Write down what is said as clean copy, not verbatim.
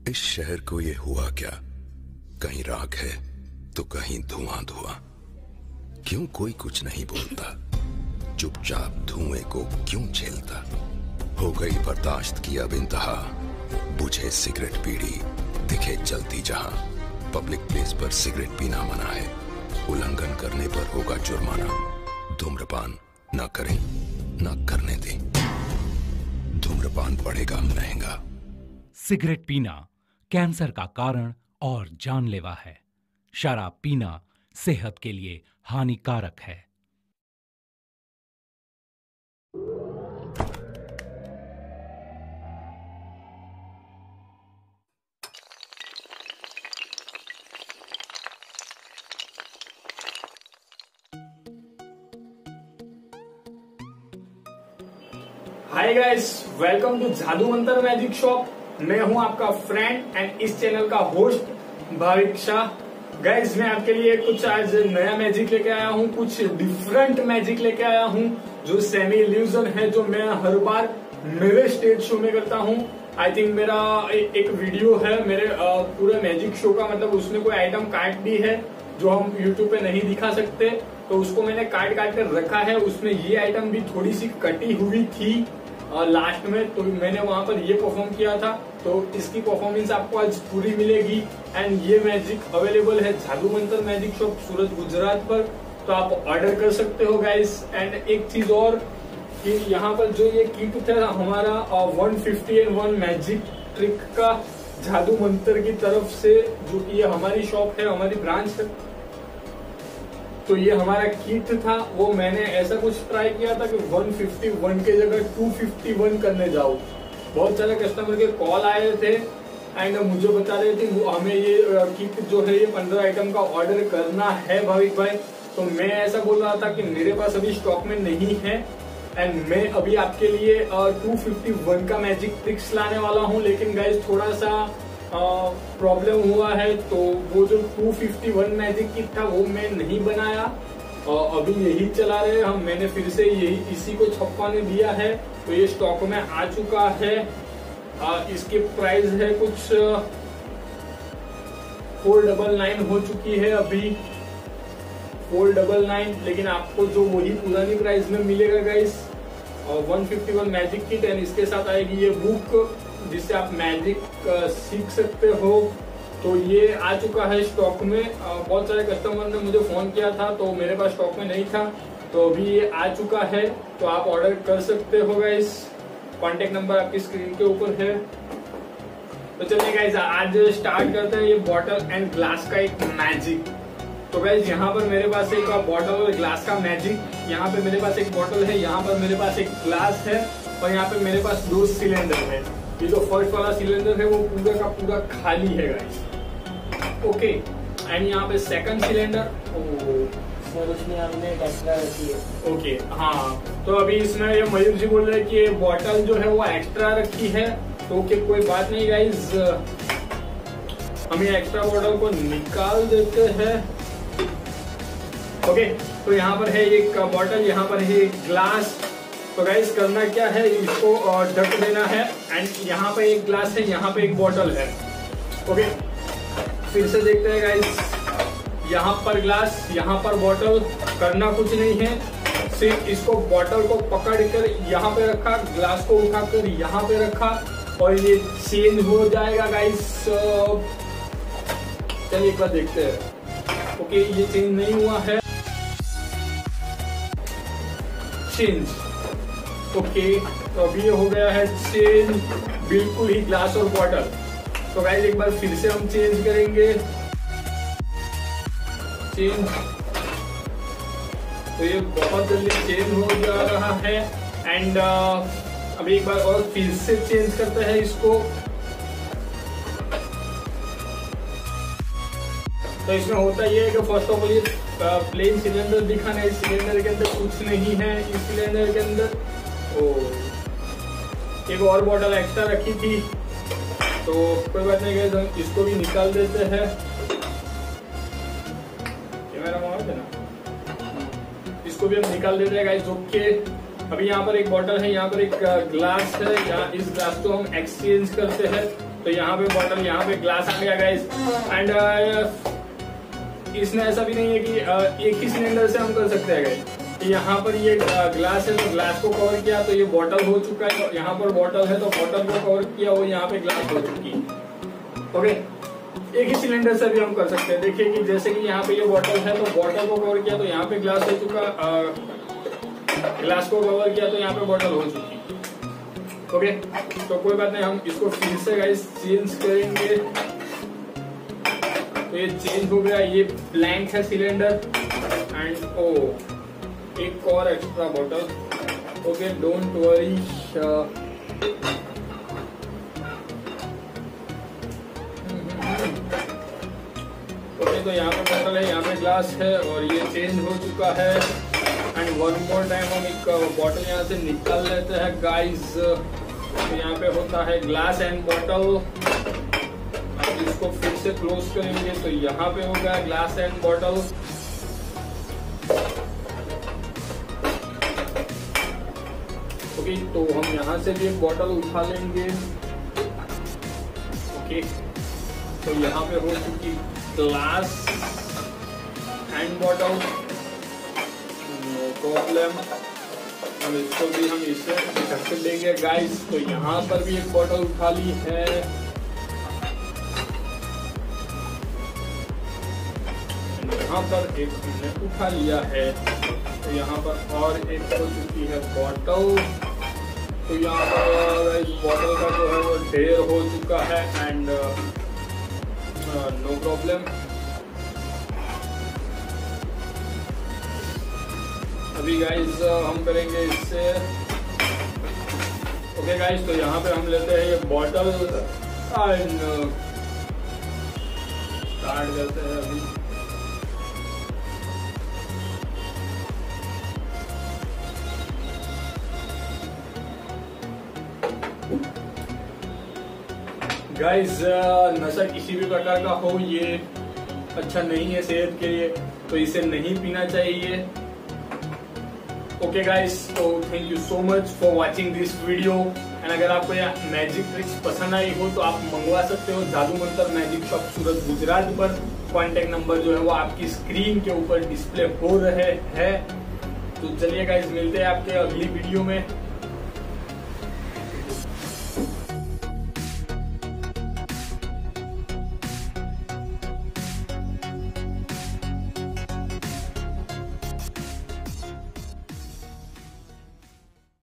इस शहर को ये हुआ क्या? कहीं राख है तो कहीं धुआं धुआं। क्यों कोई कुछ नहीं बोलता? चुपचाप धुएं को क्यों झेलता? हो गई बर्दाश्त की अब इंतहा। बुझे सिगरेट बीड़ी दिखे जलती जहां। पब्लिक प्लेस पर सिगरेट पीना मना है। उल्लंघन करने पर होगा जुर्माना। धूम्रपान ना करें, ना करने दें। धूम्रपान पड़ेगा महंगा। सिगरेट पीना कैंसर का कारण और जानलेवा है। शराब पीना सेहत के लिए हानिकारक है। हाय गाइस, वेलकम टू जादू मंतर मैजिक शॉप। मैं हूं आपका फ्रेंड एंड इस चैनल का होस्ट भाविक शाह। गाइस, मैं आपके लिए कुछ आज नया मैजिक लेके आया हूं, कुछ डिफरेंट मैजिक लेके आया हूं जो सेमी इल्यूजन है, जो मैं हर बार मेरे स्टेज शो में करता हूं। आई थिंक मेरा एक वीडियो है मेरे पूरे मैजिक शो का, मतलब उसमें कोई आइटम काट दी है जो हम यूट्यूब पे नहीं दिखा सकते, तो उसको मैंने काट कर रखा है। उसमें ये आइटम भी थोड़ी सी कटी हुई थी लास्ट में, तो मैंने वहां पर ये परफॉर्म किया था। तो इसकी परफॉर्मेंस आपको आज पूरी मिलेगी। एंड ये मैजिक अवेलेबल है जादू मंतर मैजिक शॉप सूरत गुजरात पर, तो आप ऑर्डर कर सकते हो गाइस। एंड एक चीज और कि यहाँ पर जो ये किट था हमारा 151 मैजिक ट्रिक का जादू मंतर की तरफ से, जो कि ये हमारी शॉप है, हमारी ब्रांच है, तो ये हमारा किट था। वो मैंने ऐसा कुछ ट्राई किया था कि 151 के जगह 251 करने जाओ। बहुत सारे कस्टमर के कॉल आए थे एंड मुझे बता रहे थे हमें ये किट जो है ये 15 आइटम का ऑर्डर करना है भाविक भाई। तो मैं ऐसा बोल रहा था कि मेरे पास अभी स्टॉक में नहीं है एंड मैं अभी आपके लिए 251 का मैजिक ट्रिक्स लाने वाला हूँ। लेकिन गाइस थोड़ा सा प्रॉब्लम हुआ है, तो वो जो 251 मैजिक किट था वो मैं नहीं बनाया, अभी यही चला रहे हम। मैंने फिर से यही इसी को छपवाने दिया है, तो ये स्टॉक में आ चुका है। इसकी प्राइस है कुछ 499 हो चुकी है अभी, 499। लेकिन आपको जो वही पुरानी प्राइस में मिलेगा गाइस, 151 मैजिक किट। एंड इसके साथ आएगी ये बुक जिससे आप मैजिक सीख सकते हो। तो ये आ चुका है स्टॉक में। बहुत सारे कस्टमर ने मुझे फोन किया था, तो मेरे पास स्टॉक में नहीं था, तो अभी ये आ चुका है, तो आप ऑर्डर कर सकते हो गाइस। कॉन्टेक्ट नंबर आपकी स्क्रीन के ऊपर है। तो चलिए गाइस, आज स्टार्ट करते हैं ये बॉटल एंड ग्लास का एक मैजिक। तो गाइस यहाँ पर मेरे पास एक बॉटल और ग्लास का मैजिक, यहाँ पे मेरे पास एक बॉटल है, यहाँ पर मेरे पास एक ग्लास है और यहाँ पे मेरे पास 2 सिलेंडर है। ये जो फर्स्ट वाला सिलेंडर है वो पूरा का पूरा खाली है गाइस, ओके। एंड यहाँ पे सेकंड सिलेंडर, सर उसमें हमने एक्स्ट्रा रखी है, ओके हाँ। तो अभी इसमें ये मयूर जी बोल रहे हैं कि ये बॉटल जो है वो एक्स्ट्रा रखी है, तो ओके कोई बात नहीं गाइस, हम ये एक्स्ट्रा बॉटल को निकाल देते हैं, ओके। तो यहाँ पर है एक बॉटल, यहाँ पर है एक ग्लास। तो गाइस करना क्या है, इसको ढक देना है। एंड यहाँ पे एक ग्लास है, यहाँ पे एक बॉटल है, ओके। फिर से देखते हैं गाइस, यहाँ पर ग्लास, यहाँ पर बॉटल। करना कुछ नहीं है, सिर्फ इसको बॉटल को पकड़ कर यहाँ पे रखा, ग्लास को उठाकर यहाँ पे रखा और ये चेंज हो जाएगा गाइस। चलिए एक बार देखते हैं, ओके ये चेंज नहीं हुआ है, चेंज, ओके। तो अभी ये हो गया है चेंज, बिल्कुल ही ग्लास और बॉटल। तो गाइस एक बार फिर से हम चेंज करेंगे, चेंज। तो ये बहुत जल्दी चेंज हो जा रहा है। एंड अभी एक बार और फिर से चेंज करते हैं इसको। तो इसमें होता ये है कि फर्स्ट ऑफ ऑल ये प्लेन सिलेंडर दिखाना है, इस सिलेंडर के अंदर कुछ नहीं है, इस सिलेंडर के अंदर एक और बॉटल एक्स्ट्रा रखी थी, तो कोई बात नहीं गाइस, हम इसको भी निकाल देते हैं। कैमरा मार देना, इसको भी हम निकाल देते हैं गाइस, ओके। अभी यहाँ पर एक बॉटल है, यहाँ पर एक ग्लास है, यहाँ इस ग्लास को हम एक्सचेंज करते हैं। तो यहाँ पे बॉटल, यहाँ पे ग्लास आ गया गाइस। एंड इसमें ऐसा भी नहीं है कि एक ही सिलेंडर से हम कर सकते हैं गाइस। यहाँ पर ये ग्लास है तो ग्लास को कवर किया तो ये बॉटल हो चुका है, यहाँ पर बॉटल है तो बॉटल को कवर किया और यहाँ पे ग्लास हो चुकी है। ओके, एक ही सिलेंडर से भी हम कर सकते हैं। देखिए कि जैसे कि यहाँ पे ये बॉटल है तो बॉटल को कवर किया तो यहाँ पे ग्लास हो चुका, ग्लास को कवर किया तो यहाँ पे बॉटल हो चुकी। ओके, तो कोई बात नहीं, हम इसको फिर से गाइस चेंज करेंगे। तो ये चेंज हो गया, ये ब्लैंक है सिलेंडर एंड एक और extra bottle. Okay, don't worry. Okay, तो यहाँ पे बॉटल है, यहाँ पे ग्लास है और ये चेंज हो चुका है। एंड वन मोर टाइम हम एक बॉटल यहाँ से निकाल लेते हैं गाइस। तो यहाँ पे होता है ग्लास एंड बॉटल। इसको फिर से क्लोज करेंगे तो यहाँ पे हो गया ग्लास एंड बॉटल। ओके, तो हम यहाँ से भी एक बॉटल उठा लेंगे। ओके, तो यहाँ पे हो चुकी glass and bottle, no problem. हम इसको भी हम इससे ढक देंगे गाइस। तो यहाँ पर भी एक बॉटल उठा ली है। यहाँ पर एक हमने उठा लिया है। तो यहाँ पर और एक हो चुकी है बॉटल। तो यहाँ पर इस बॉटल का जो है वो ढेर हो चुका है एंड नो प्रॉब्लम। अभी गाइस हम करेंगे इससे। ओके गाइस, तो यहाँ पे हम लेते हैं ये बॉटल एंड स्टार्ट करते हैं अभी। गाइस, नशा किसी भी प्रकार का हो ये अच्छा नहीं है सेहत के लिए, तो इसे नहीं पीना चाहिए। ओके गाइस, तो thank you so much for watching this video. And अगर आपको यह मैजिक ट्रिक्स पसंद आई हो तो आप मंगवा सकते हो जादू मंतर मैजिक शॉप सूरत गुजरात पर। कॉन्टेक्ट नंबर जो है वो आपकी स्क्रीन के ऊपर डिस्प्ले हो रहे हैं। तो चलिए गाइस, मिलते हैं आपके अगली वीडियो में।